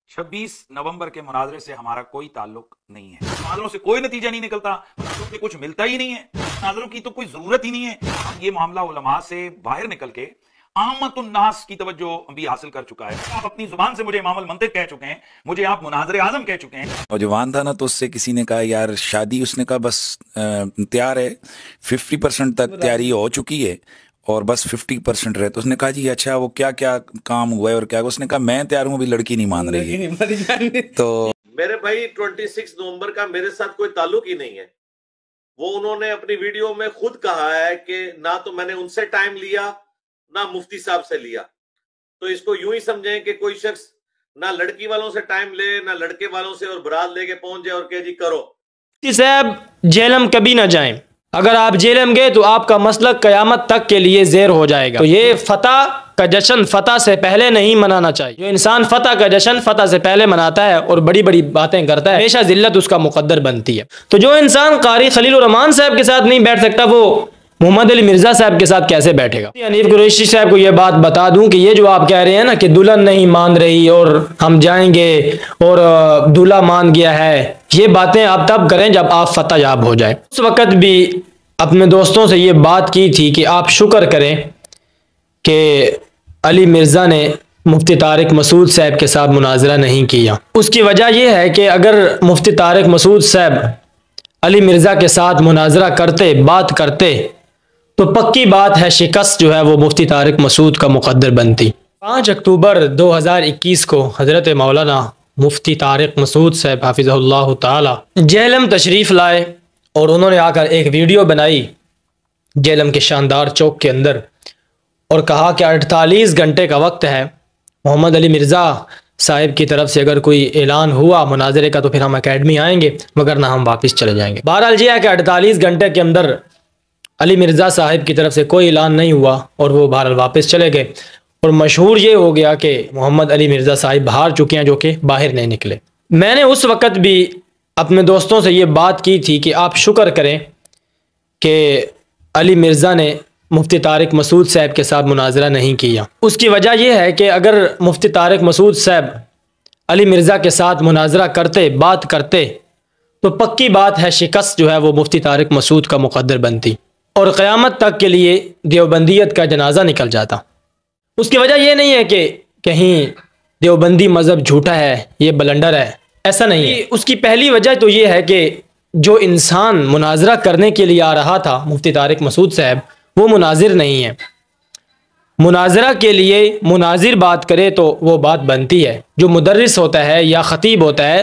26 नवंबर के मुनाजरे से हमारा कोई ताल्लुक नहीं है। मुनाजरों से कोई नतीजा नहीं निकलता, मुनाजरों से कुछ मिलता ही नहीं है, मुनाजरों की तो कोई जरूरत ही नहीं है। ये मामला उलमा से बाहर निकल के आमतुन्नास की तवज्जो भी हासिल कर चुका है। आप अपनी जुबान से मुझे इमामुल मंतिक कह चुके हैं, मुझे आप मुनाज़िर आज़म कह चुके हैं। और जवान था ना, तो उससे किसी ने कहा यार शादी, उसने कहा बस तैयार है, 50% तक तैयारी हो चुकी है और बस 50% रहे। तो उसने कहा जी अच्छा वो क्या क्या काम हुआ है और क्या, उसने कहा मैं तैयार हूँ, अभी लड़की नहीं मान रही है। तो मेरे भाई 26 नवंबर का मेरे साथ कोई ताल्लुक ही नहीं है। वो उन्होंने अपनी वीडियो में खुद कहा है कि ना तो मैंने उनसे टाइम लिया ना मुफ्ती साहब से लिया। तो इसको यूं ही समझें कि कोई शख्स ना लड़की वालों से टाइम ले ना लड़के वालों से और बारात लेके पहुंच जाए और कहे जी करो। मुफ्ती साहब जेलम कभी ना जाएं। अगर आप जेलम गए तो आपका मसलक क़यामत तक के लिए ज़ेर हो जाएगा। तो ये फतह का जश्न फतह से पहले नहीं मनाना चाहिए। जो इंसान फतह का जश्न फतह से पहले मनाता है और बड़ी बड़ी बातें करता है, हमेशा जिल्लत उसका मुकद्दर बनती है। तो जो इंसान कारी खलील रहमान साहब के साथ नहीं बैठ सकता, वो मोहम्मद अली मिर्जा साहब के साथ कैसे बैठेगा। हनीफ कुरैशी साहब को यह बात बता दूं कि ये जो आप कह रहे हैं ना कि दुल्हन नहीं मान रही और हम जाएंगे और दूल्हा मान गया है, ये बातें आप तब करें जब आप फतह याब हो जाए। उस वक़्त भी अपने दोस्तों से ये बात की थी कि आप शुक्र करें कि अली मिर्ज़ा ने मुफ्ती तारिक मसूद साहब के साथ मुनाजरा नहीं किया। उसकी वजह यह है कि अगर मुफ्ती तारिक मसूद साहब अली मिर्ज़ा के साथ मुनाजरा करते, बात करते, तो पक्की बात है शिकस्त जो है वो मुफ्ती तारिक मसूद का मुकद्दर बनती। 5 अक्टूबर 2021 को हज़रत मौलाना मुफ्ती तारिक मसूद साहब हाफिज़हुल्लाह ताला जेहलम तशरीफ़ लाए और उन्होंने आकर एक वीडियो बनाई जेहलम के शानदार चौक के अंदर और कहा कि 48 घंटे का वक्त है, मोहम्मद अली मिर्ज़ा साहिब की तरफ से अगर कोई ऐलान हुआ मुनाजरे का तो फिर हम अकेडमी आएंगे, मगर ना हम वापस चले जाएंगे। बहरहाल ये है कि 48 घंटे के अंदर अली मिर्ज़ा साहिब की तरफ से कोई ऐलान नहीं हुआ और वो बहरहाल वापस चले गए। और मशहूर ये हो गया कि मोहम्मद अली मिर्ज़ा साहिब हार चुके हैं, जो कि बाहर नहीं निकले। मैंने उस वक़्त भी अपने दोस्तों से ये बात की थी कि आप शुक्र करें कि अली मिर्ज़ा ने मुफ्ती तारिक मसूद साहब के साथ मुनाजरा नहीं किया। उसकी वजह यह है कि अगर मुफ्ती तारिक मसूद साहब अली मिर्ज़ा के साथ मुनाजरा करते, बात करते, तो पक्की बात है शिकस्त जो है वो मुफ्ती तारिक मसूद का मुकद्दर बनती और क़यामत तक के लिए देवबंदियत का जनाजा निकल जाता। उसकी वजह यह नहीं है कि कहीं देवबंदी मज़हब झूठा है, ये बलंडर है, ऐसा नहीं है। उसकी पहली वजह तो ये है कि जो इंसान मुनाजरा करने के लिए आ रहा था मुफ्ती तारिक मसूद साहब, वो मुनाजिर नहीं है। मुनाजरा के लिए मुनाजिर बात करे तो वो बात बनती है, जो मुदर्रिस होता है या ख़तीब होता है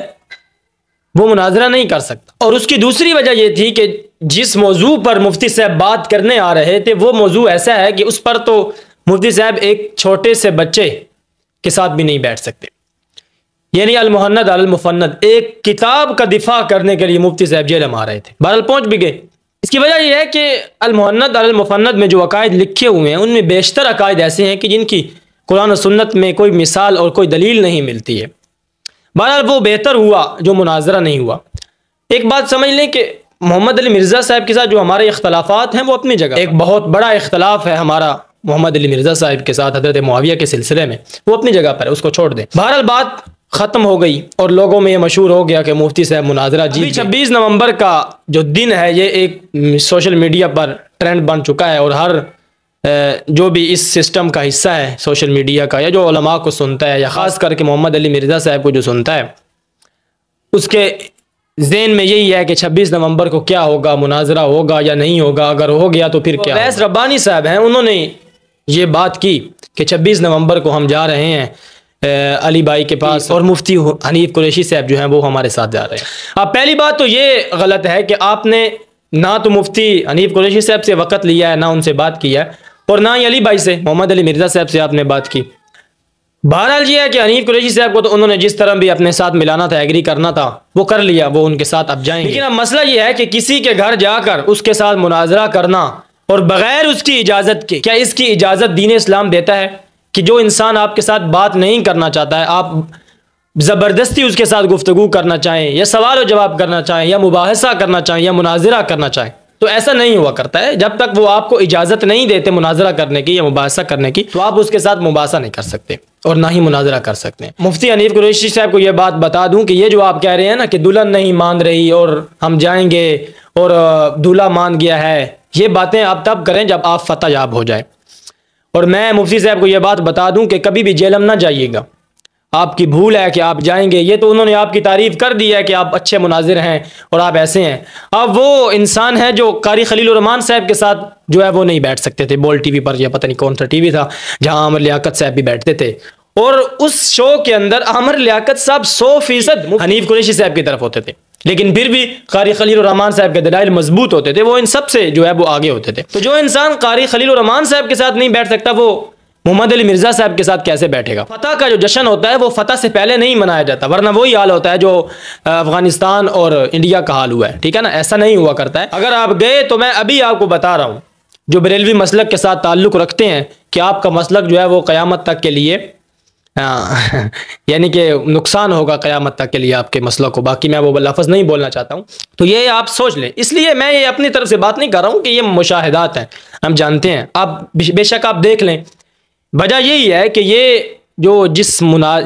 वो मुनाजरा नहीं कर सकता। और उसकी दूसरी वजह यह थी कि जिस मौजू पर मुफ्ती साहब बात करने आ रहे थे वो मौजू ऐसा है कि उस पर तो मुफ्ती साहब एक छोटे से बच्चे के साथ भी नहीं बैठ सकते। यानी अल मुहन्नद अल मुफन्नद, एक किताब का दिफा करने के लिए मुफ्ती साहब जेल आ रहे थे, बहरहाल पहुँच भी गए। इसकी वजह यह है कि अल मुहन्नद अल मुफन्नद में जो अकायद लिखे हुए हैं उनमें बेशतर अकायद ऐसे हैं कि जिनकी कुरान और सुन्नत में कोई मिसाल और कोई दलील नहीं मिलती है। बहरहाल वो बेहतर हुआ जो मुनाजरा नहीं हुआ। एक बात समझ लें कि मोहम्मद अली मिर्ज़ा साहब के साथ जो हमारे इख्तलाफात हैं वो अपनी जगह, एक बहुत बड़ा इख्तलाफ है हमारा मोहम्मद अली मिर्ज़ा साहब के साथ हज़रत मुआविया के सिलसिले में, वो अपनी जगह पर है, उसको छोड़ दें। बहरहाल बात ख़त्म हो गई और लोगों में ये मशहूर हो गया कि मुफ्ती साहब मुनाजरा जी। 26 नवंबर का जो दिन है ये एक सोशल मीडिया पर ट्रेंड बन चुका है और हर जो भी इस सिस्टम का हिस्सा है सोशल मीडिया का, या जो उलमा को सुनता है या ख़ास करके मोहम्मद अली मिर्ज़ा साहब को जो सुनता है, उसके ज़हन में यही है कि 26 नवंबर को क्या होगा, मुनाजरा होगा या नहीं होगा, अगर हो गया तो फिर क्या। वैस रब्बानी साहब हैं, उन्होंने ये बात की कि 26 नवंबर को हम जा रहे हैं अली भाई के पास और मुफ्ती हनीफ कुरैशी साहब जो हैं वो हमारे साथ जा रहे हैं। अब पहली बात तो ये गलत है कि आपने ना तो मुफ्ती हनीफ कुरैशी साहब से वक़्त लिया है, ना उनसे बात की है, और ना ही अली भाई से, मोहम्मद अली मिर्ज़ा साहब से आपने बात की। बहरहाल ये है कि हनीफ कुरैशी साहब को तो उन्होंने जिस तरह भी अपने साथ मिलाना था, एग्री करना था, वो कर लिया, वो उनके साथ अब जाएंगे। लेकिन अब मसला ये है कि किसी के घर जाकर उसके साथ मुनाजरा करना और बग़ैर उसकी इजाज़त के, क्या इसकी इजाज़त दीन इस्लाम देता है कि जो इंसान आपके साथ बात नहीं करना चाहता है आप ज़बरदस्ती उसके साथ गुफ्तगू करना चाहें या सवाल और जवाब करना चाहें या मुबाहसा करना चाहें या मुनाजरा करना चाहें? तो ऐसा नहीं हुआ करता है। जब तक वो आपको इजाज़त नहीं देते मुनाजरा करने की या मुबासा करने की, तो आप उसके साथ मुबासा नहीं कर सकते और ना ही मुनाजरा कर सकते हैं। मुफ्ती हनीफ कुरैशी साहब को ये बात बता दूं कि ये जो आप कह रहे हैं ना कि दुल्हन नहीं मान रही और हम जाएंगे और दूल्हा मान गया है, ये बातें आप तब करें जब आप फतह याब हो जाए। और मैं मुफ्ती साहब को ये बात बता दूं कि कभी भी जेलम ना जाइएगा, आपकी भूल है कि आप जाएंगे। ये तो उन्होंने आपकी तारीफ़ कर दी है कि आप अच्छे मुनाजिर हैं और आप ऐसे हैं। अब वो इंसान है जो कारी खलील रहमान साहब के साथ जो है वो नहीं बैठ सकते थे, बोल टीवी पर या पता नहीं कौन सा टीवी था जहां आमिर लियाकत साहब भी बैठते थे, और उस शो के अंदर आमिर लियाकत साहब 100% हनीफ कुरैशी साहब की तरफ होते थे, लेकिन फिर भी कारी खलील रहमान साहब के दलाइल मजबूत होते थे, वो इन सब से जो है वो आगे होते थे। तो जो इंसान कारी खलील रहमान साहब के साथ नहीं बैठ सकता, वो मोहम्मद अली मिर्जा साहब के साथ कैसे बैठेगा। फतह का जो जश्न होता है वो फतह से पहले नहीं मनाया जाता, वरना वही हाल होता है जो अफगानिस्तान और इंडिया का हाल हुआ है, ठीक है ना। ऐसा नहीं हुआ करता है। अगर आप गए तो मैं अभी आपको बता रहा हूँ, जो बरेलवी मसलक के साथ ताल्लुक़ रखते हैं कि आपका मसलक जो है वो क़यामत तक के लिए यानी कि नुकसान होगा क़यामत तक के लिए आपके मसलक को। बाकी मैं वो लफ्ज़ नहीं बोलना चाहता हूँ, तो ये आप सोच लें। इसलिए मैं ये अपनी तरफ से बात नहीं कर रहा हूँ कि ये मुशाहिदात हैं, हम जानते हैं। आप बेशक आप देख लें, वजह यही है कि ये जो जिस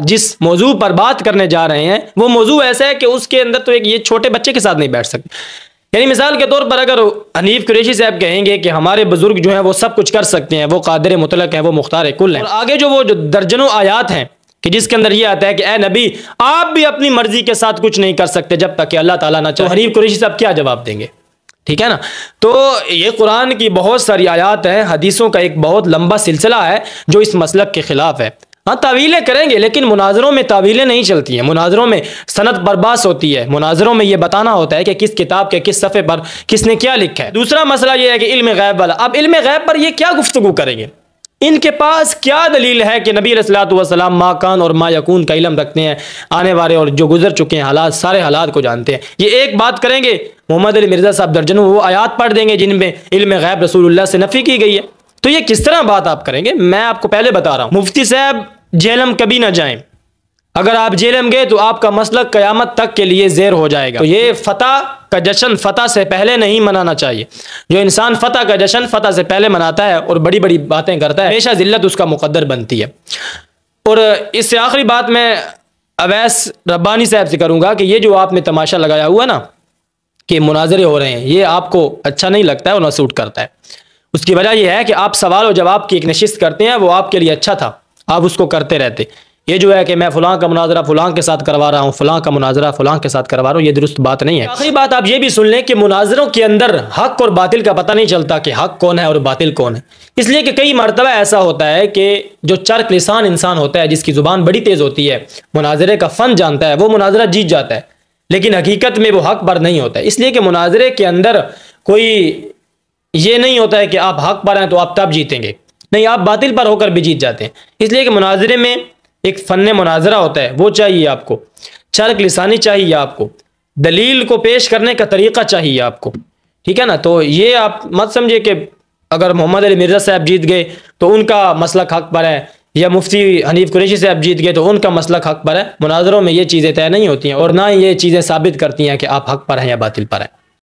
मौजू पर बात करने जा रहे हैं वो मौजू ऐसा है कि उसके अंदर तो एक ये छोटे बच्चे के साथ नहीं बैठ सकते। यानी मिसाल के तौर पर अगर हनीफ कुरैशी साहब कहेंगे कि हमारे बुजुर्ग जो हैं वो सब कुछ कर सकते हैं, वो कादिर मुतलक हैं, वो मुख्तार कुल हैं, और आगे जो दर्जनों आयात हैं कि जिसके अंदर ये आता है कि ए नबी आप भी अपनी मर्जी के साथ कुछ नहीं कर सकते जब तक कि अल्लाह ताला ना चाहे, हनीफ कुरैशी साहब क्या जवाब देंगे, ठीक है ना। तो ये कुरान की बहुत सारी आयात हैं, हदीसों का एक बहुत लंबा सिलसिला है जो इस मसलक के खिलाफ है। हाँ, तावीलें करेंगे, लेकिन मुनाजरों में तावीलें नहीं चलती हैं, मुनाजरों में सनद बर्बास होती है। मुनाजरों में ये बताना होता है कि किस किताब के किस सफ़े पर किसने क्या लिखा है। दूसरा मसला ये है कि इल्म गैब वाला, अब इल्म गैब पर ये क्या गुफ्तगू करेंगे, इनके पास क्या दलील है कि नबी अलैहिस्सलातु वस्सलाम मा कान और मा यकून का इल्म रखते हैं, आने वाले और जो गुजर चुके हैं हालात, सारे हालात को जानते हैं। ये एक बात करेंगे, मोहम्मद अली मिर्जा साहब दर्जनों वो आयात पढ़ देंगे जिनमें इल्म गैब रसूलुल्लाह से नफ़ी की गई है। तो ये किस तरह बात आप करेंगे। मैं आपको पहले बता रहा हूँ, मुफ्ती साहब जेलम कभी ना जाएं। अगर आप जेलम गए तो आपका मसलक क़यामत तक के लिए ज़ेर हो जाएगा। तो ये फतह का जश्न फतह से पहले नहीं मनाना चाहिए। जो इंसान फतह का जश्न फतह से पहले मनाता है और बड़ी बड़ी बातें करता है, हमेशा ज़िल्लत उसका मुक़द्दर बनती है। और इससे आखिरी बात मैं अवैस रब्बानी साहब से करूँगा कि ये जो आपने तमाशा लगाया हुआ ना कि मुनाजरे हो रहे हैं, ये आपको अच्छा नहीं लगता है और ना सूट करता है। उसकी वजह यह है कि आप सवाल और जवाब की एक नशिस्त करते हैं, वो आपके लिए अच्छा था, आप उसको करते रहते। ये जो है कि मैं फ़लाँ का मुनाजरा फ़लाँ के साथ करवा रहा हूँ, फ़लाँ का मुनाजरा फ़लाँ के साथ करवा रहा हूँ, ये दुरुस्त बात नहीं है। आखिरी बात आप ये भी सुन लें कि मुनाजरों के अंदर हक़ और बातिल का पता नहीं चलता कि हक़ कौन है और बातिल कौन है। इसलिए कि कई मरतबा ऐसा होता है कि जो चरक लिसान इंसान होता है, जिसकी ज़ुबान बड़ी तेज़ होती है, मुनाजरे का फ़न जानता है, वो मुनाजरा जीत जाता है, लेकिन हकीकत में वो हक़ पर नहीं होता है। इसलिए कि मुनाजरे के अंदर कोई ये नहीं होता है कि आप हक़ पर हैं तो आप तब जीतेंगे, नहीं, आप बातिल पर होकर भी जीत जाते हैं। इसलिए कि मुनाजरे में एक फ़न मुनाजरा होता है, वो चाहिए आपको, चरक लिसानी चाहिए आपको, दलील को पेश करने का तरीक़ा चाहिए आपको, ठीक है ना। तो ये आप मत समझिए कि अगर मोहम्मद अली मिर्ज़ा साहब जीत गए तो उनका मसलक हक़ पर है, या मुफ्ती हनीफ कुरैशी साहब जीत गए तो उनका मसलक हक़ पर है। मुनाजरों में ये चीज़ें तय नहीं होती हैं और ना ये चीज़ें साबित करती हैं कि आप हक़ पर हैं या बातिल पर हैं।